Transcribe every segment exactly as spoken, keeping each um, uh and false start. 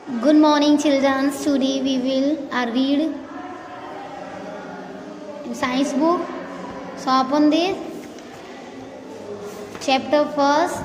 Good morning, children. Today we will uh, read science book. So open this chapter first.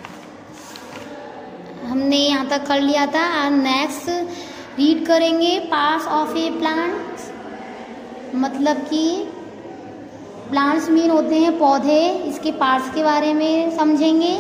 हमने यहाँ तक कर लिया था और नेक्स्ट रीड करेंगे पार्ट्स ऑफ ए प्लांट। मतलब कि प्लांट्स मीन होते हैं पौधे, इसके पार्ट्स के बारे में समझेंगे।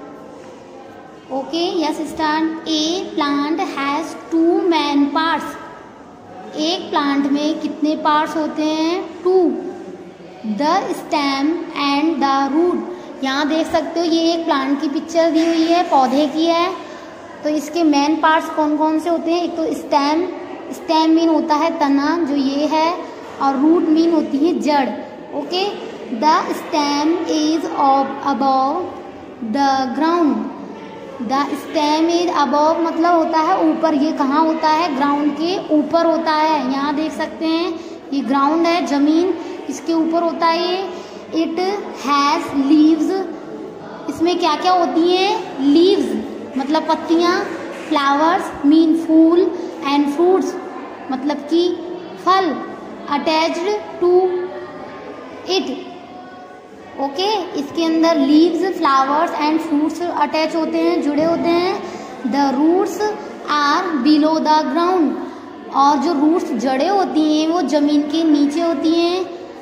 Okay, yes start. A plant has two main parts. एक प्लांट में कितने पार्ट्स होते हैं? Two. The stem and the root. यहाँ देख सकते हो ये एक प्लांट की पिक्चर दी हुई है, पौधे की है। तो इसके मेन पार्ट्स कौन कौन से होते हैं? एक तो स्टेम, स्टेम मीन होता है तना जो ये है, और रूट मीन होती है जड़। Okay, the stem is above the ground. The stem is above मतलब होता है ऊपर। ये कहाँ होता है? ग्राउंड के ऊपर होता है। यहाँ देख सकते हैं ये ग्राउंड है, जमीन, इसके ऊपर होता है ये। It has leaves. इसमें क्या क्या होती हैं? लीव्स मतलब पत्तियाँ, फ्लावर्स मीन फूल, एंड फ्रूट्स मतलब कि फल, attached to it. Okay okay, इसके अंदर leaves, flowers and fruits attach होते हैं, जुड़े होते हैं। The roots are below the ground. और जो रूट्स, जड़ें होती हैं वो जमीन के नीचे होती हैं।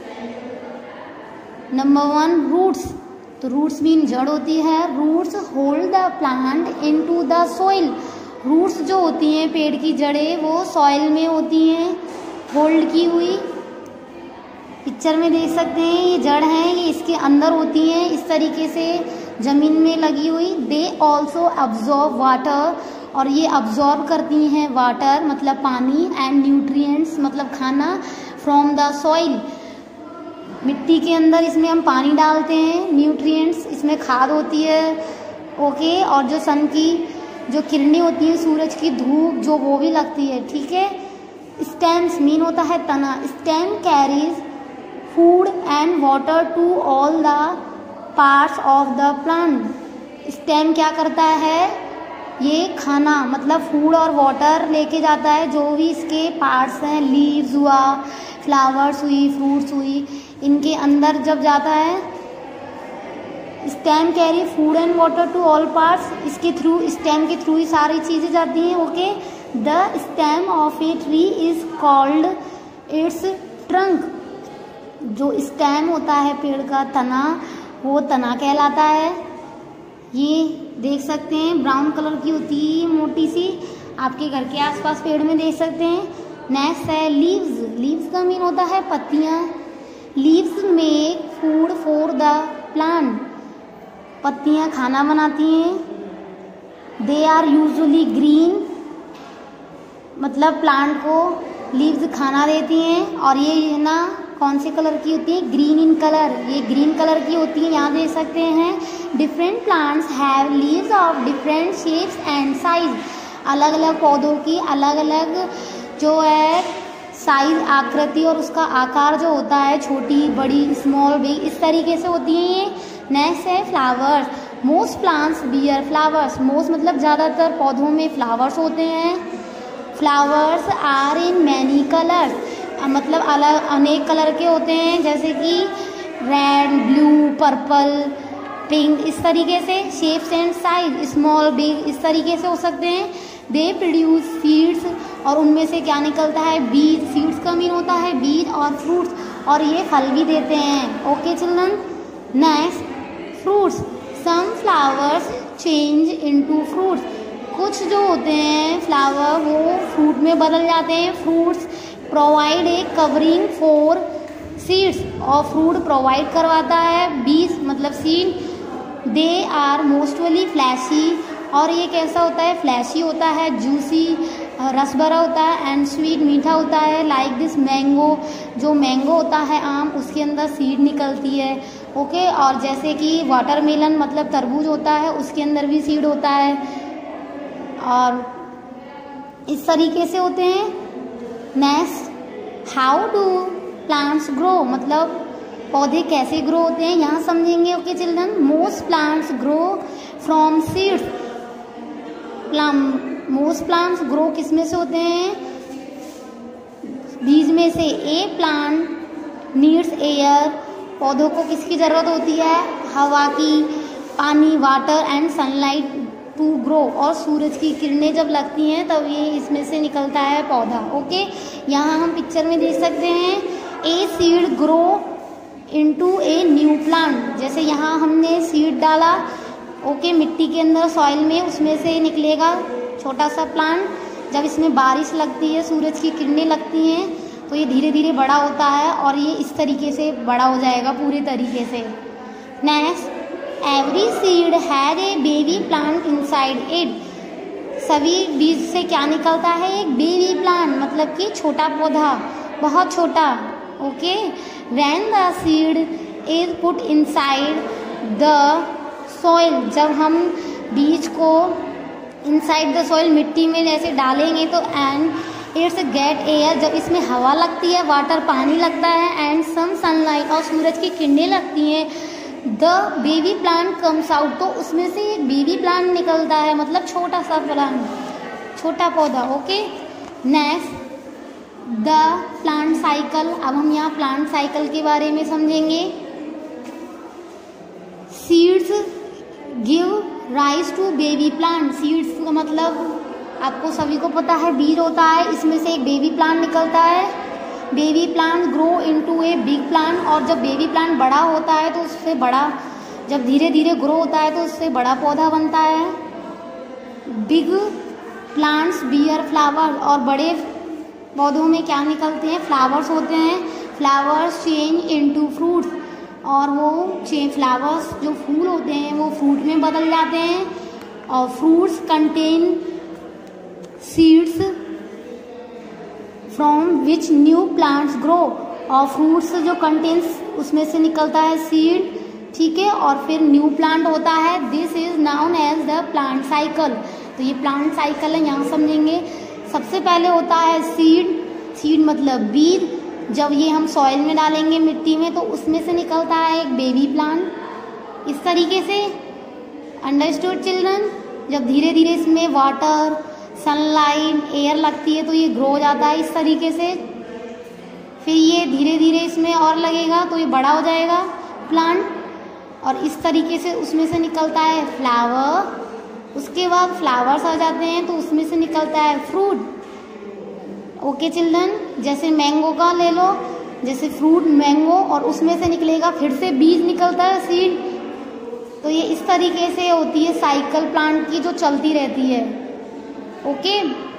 Number one, roots. तो रूट्स मीन जड़ होती है। Roots hold the plant into the soil. Roots जो होती हैं पेड़ की जड़ें वो सॉइल में होती हैं, होल्ड की हुई। पिक्चर में देख सकते हैं ये जड़ हैं, ये इसके अंदर होती हैं इस तरीके से जमीन में लगी हुई। They also absorb water. और ये अब्जॉर्ब करती हैं वाटर मतलब पानी, एंड न्यूट्रिएंट्स मतलब खाना, फ्रॉम द सॉइल। मिट्टी के अंदर इसमें हम पानी डालते हैं, न्यूट्रिएंट्स, इसमें खाद होती है। ओके, और जो सन की जो किरणें होती हैं, सूरज की धूप जो, वो भी लगती है। ठीक है। स्टेम्स मीन होता है तना। Stem carries food and water to all the parts of the plant. Stem क्या करता है? ये खाना मतलब फूड और वाटर लेके जाता है, जो भी इसके पार्ट्स हैं, लीव्स हुआ, फ्लावर्स हुई, फ्रूट्स हुई, इनके अंदर जब जाता है। Stem carry food and water to all parts. इसके थ्रू, स्टेम के थ्रू ही सारी चीज़ें जाती हैं। Okay, the stem of a tree is called its trunk. जो स्टेम होता है पेड़ का, तना, वो तना कहलाता है। ये देख सकते हैं ब्राउन कलर की होती है, मोटी सी, आपके घर के आसपास पेड़ में देख सकते हैं। नेक्स्ट है लीव्स। लीव्स का मीन होता है पत्तियाँ। Leaves make food for the plant. पत्तियाँ खाना बनाती हैं। दे आर यूजुअली ग्रीन मतलब प्लांट को लीव्स खाना देती हैं। और ये ना कौन से कलर की होती है? Green in colour. ये ग्रीन कलर की होती है, यहाँ देख सकते हैं। Different plants have leaves of different shapes and size. अलग अलग पौधों की अलग अलग जो है साइज, आकृति और उसका आकार जो होता है, छोटी, बड़ी, स्मॉल, बिग, इस तरीके से होती हैं ये। नेक्स्ट है flowers. Most plants bear flowers. Most मतलब ज़्यादातर पौधों में फ्लावर्स होते हैं। Flowers are in many colours मतलब अलग अनेक कलर के होते हैं, जैसे कि रेड, ब्लू, पर्पल, पिंक, इस तरीके से। Shapes and size small, big, इस तरीके से हो सकते हैं। They produce seeds. और उनमें से क्या निकलता है? बीज। सीड्स का मीन होता है बीज, और फ्रूट्स, और ये फल भी देते हैं। Okay children. Next, fruits. Some flowers change into fruits. कुछ जो होते हैं फ्लावर वो फ्रूट में बदल जाते हैं। Fruits provide a covering for seeds. और फ्रूट प्रोवाइड करवाता है बीज मतलब seed. They are mostly fleshy. और ये कैसा होता है? फ्लैशी होता है, जूसी, रस भरा होता है, एंड स्वीट, मीठा होता है। Like this mango. जो मैंगो होता है आम, उसके अंदर सीड निकलती है। ओके, और जैसे कि वाटरमेलन मतलब तरबूज होता है, उसके अंदर भी सीड होता है। और इस तरीके से होते हैं। Next, how do plants grow मतलब पौधे कैसे ग्रो होते हैं, यहाँ समझेंगे। Okay children. Most plants grow from seeds. Plum most plants grow किस में से होते हैं, बीज में से। ए प्लांट नीड्स एयर, पौधों को किसकी ज़रूरत होती है, हवा की, पानी, water and sunlight to grow, और सूरज की किरणें जब लगती हैं तब ये इसमें से निकलता है पौधा। ओके, यहाँ हम पिक्चर में देख सकते हैं a seed grow into a new plant. जैसे यहाँ हमने सीड डाला, ओके, मिट्टी के अंदर सॉइल में, उसमें से निकलेगा छोटा सा प्लांट। जब इसमें बारिश लगती है, सूरज की किरणें लगती हैं, तो ये धीरे धीरे बड़ा होता है और ये इस तरीके से बड़ा हो जाएगा पूरे तरीके से। Next, every seed has a baby plant inside it. सभी बीज से क्या निकलता है, एक बेबी प्लांट, मतलब कि छोटा पौधा, बहुत छोटा। Okay, when the seed is put inside the soil, जब हम बीज को इनसाइड द सॉइल मिट्टी में जैसे डालेंगे तो एंड इट्स गेट एयर, जब इसमें हवा लगती है, वाटर पानी लगता है, एंड सम सनलाइट, और सूरज की किरणें लगती हैं, the baby plant comes out, तो उसमें से एक बेबी प्लांट निकलता है, मतलब छोटा सा प्लांट, छोटा पौधा। Okay, next the plant cycle. अब हम यहाँ प्लांट साइकिल के बारे में समझेंगे। Seeds give rise to baby plant. Seeds का मतलब आपको सभी को पता है, बीज होता है, इसमें से एक बेबी प्लांट निकलता है। Baby plant grow into a big plant, और जब बेबी प्लांट बड़ा होता है तो उससे बड़ा, जब धीरे धीरे ग्रो होता है तो उससे बड़ा पौधा बनता है। बिग प्लांट्स बियर फ्लावर, और बड़े पौधों में क्या निकलते हैं, फ्लावर्स होते हैं। फ्लावर्स चेंज इनटू फ्रूट्स, और वो चेंज फ्लावर्स जो फूल होते हैं वो फ्रूट में बदल जाते हैं। और fruits contain seeds from which new plants grow, और फ्रूट्स जो कंटेन्स उसमें से निकलता है सीड, ठीक है, और फिर न्यू प्लांट होता है। This is known as the plant cycle. तो ये प्लांट साइकिल है, यहाँ समझेंगे। सबसे पहले होता है सीड। सीड मतलब बीज, जब ये हम सॉइल में डालेंगे मिट्टी में तो उसमें से निकलता है एक बेबी प्लांट, इस तरीके से। Understood children? जब धीरे धीरे इसमें वाटर, सनलाइट, एयर लगती है तो ये ग्रो हो जाता है इस तरीके से। फिर ये धीरे धीरे इसमें और लगेगा तो ये बड़ा हो जाएगा प्लांट, और इस तरीके से उसमें से निकलता है फ्लावर। उसके बाद फ्लावर्स आ जाते हैं तो उसमें से निकलता है फ्रूट। ओके चिल्ड्रन, जैसे मैंगो का ले लो, जैसे फ्रूट मैंगो, और उसमें से निकलेगा, फिर से बीज निकलता है सीड। तो ये इस तरीके से होती है साइकिल प्लांट की, जो चलती रहती है। ओके,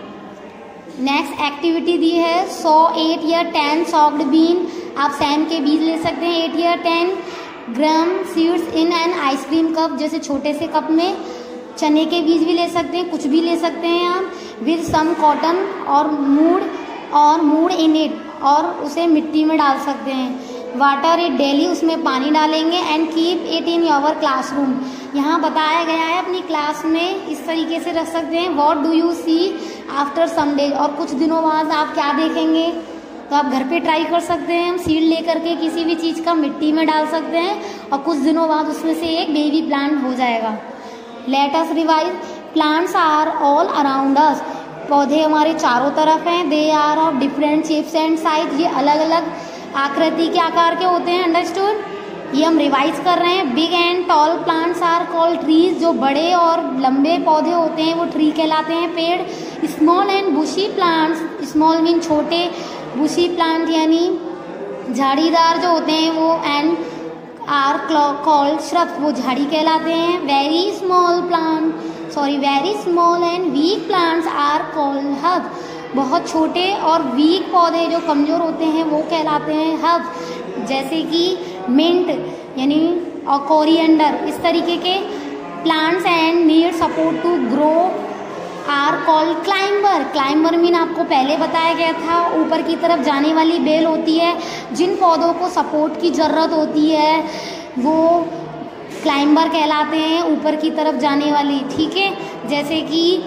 नेक्स्ट एक्टिविटी दी है सौ एट या टेन सॉक्ड बीन। आप सैम के बीज ले सकते हैं, एट या ten gram seeds in an ice cream cup, जैसे छोटे से कप में। चने के बीज भी ले सकते हैं, कुछ भी ले सकते हैं आप। विद सम कॉटन और मूड और मूड इन इट, और उसे मिट्टी में डाल सकते हैं। वाटर इट डेली, उसमें पानी डालेंगे। And keep it in your classroom, यहाँ बताया गया है अपनी क्लास में इस तरीके से रख सकते हैं। What do you see after some days, और कुछ दिनों बाद आप क्या देखेंगे, तो आप घर पे ट्राई कर सकते हैं। हम सीड लेकर के किसी भी चीज़ का मिट्टी में डाल सकते हैं और कुछ दिनों बाद उसमें से एक बेबी प्लांट हो जाएगा। Let us revise, plants are all around us, पौधे हमारे चारों तरफ हैं। They are of different shapes and size, ये अलग अलग आकृति के आकार के होते हैं। अंडरस्टूड? ये हम रिवाइज कर रहे हैं। Big and tall plants are called trees, जो बड़े और लंबे पौधे होते हैं वो ट्री कहलाते हैं, पेड़। Small and bushy plants, small mean छोटे, बुशी प्लांट यानी झाड़ीदार जो होते हैं वो, एंड आर कॉल्ड श्रब्स, वो झाड़ी कहलाते हैं। Very small plant sorry very small and weak plants are called herb, बहुत छोटे और वीक पौधे जो कमजोर होते हैं वो कहलाते हैं हर्ब, जैसे कि मिंट यानी और कोरिएंडर, इस तरीके के plants. And need support to grow are called climber. Climber mean आपको पहले बताया गया था, ऊपर की तरफ जाने वाली बेल होती है। जिन पौधों को सपोर्ट की ज़रूरत होती है वो क्लाइंबर कहलाते हैं, ऊपर की तरफ जाने वाली, ठीक है। जैसे कि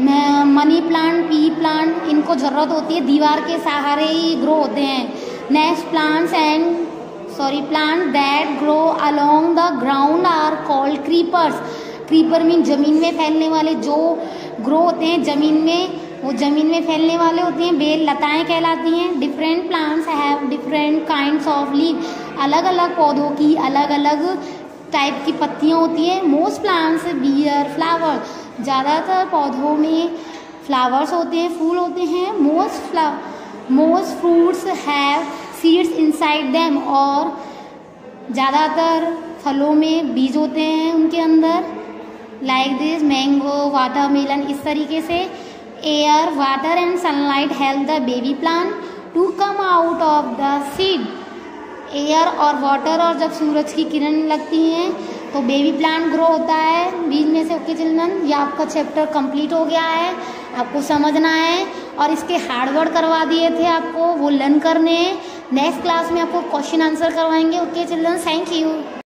मनी प्लांट, पी प्लांट, इनको ज़रूरत होती है, दीवार के सहारे ही ग्रो होते हैं। Next, plants and sorry plant that grow along the ground are called creepers. Creeper mean जमीन में फैलने वाले, जो ग्रो होते हैं ज़मीन में, वो ज़मीन में फैलने वाले होते हैं। बेल लताएं कहलाती हैं। Different plants have different kinds of leave, अलग अलग पौधों की अलग अलग टाइप की पत्तियाँ होती हैं। मोस्ट प्लांट्स बियर फ्लावर, ज़्यादातर पौधों में फ्लावर्स होते हैं, फूल होते हैं। Most flower most fruits have seeds inside them, और ज़्यादातर फलों में बीज होते हैं उनके अंदर। लाइक दिस मैंगो, वाटरमेलन, इस तरीके से। Air, water and sunlight help the baby plant to come out of the seed. Air और वाटर और जब सूरज की किरण लगती हैं तो बेबी प्लांट ग्रो होता है बीज में से। ओके चिल्ड्रन, ये आपका चैप्टर कंप्लीट हो गया है, आपको समझना है और इसके हार्ड वर्ड करवा दिए थे आपको, वो लर्न करने हैं। नेक्स्ट क्लास में आपको क्वेश्चन आंसर करवाएंगे। Okay children, thank you.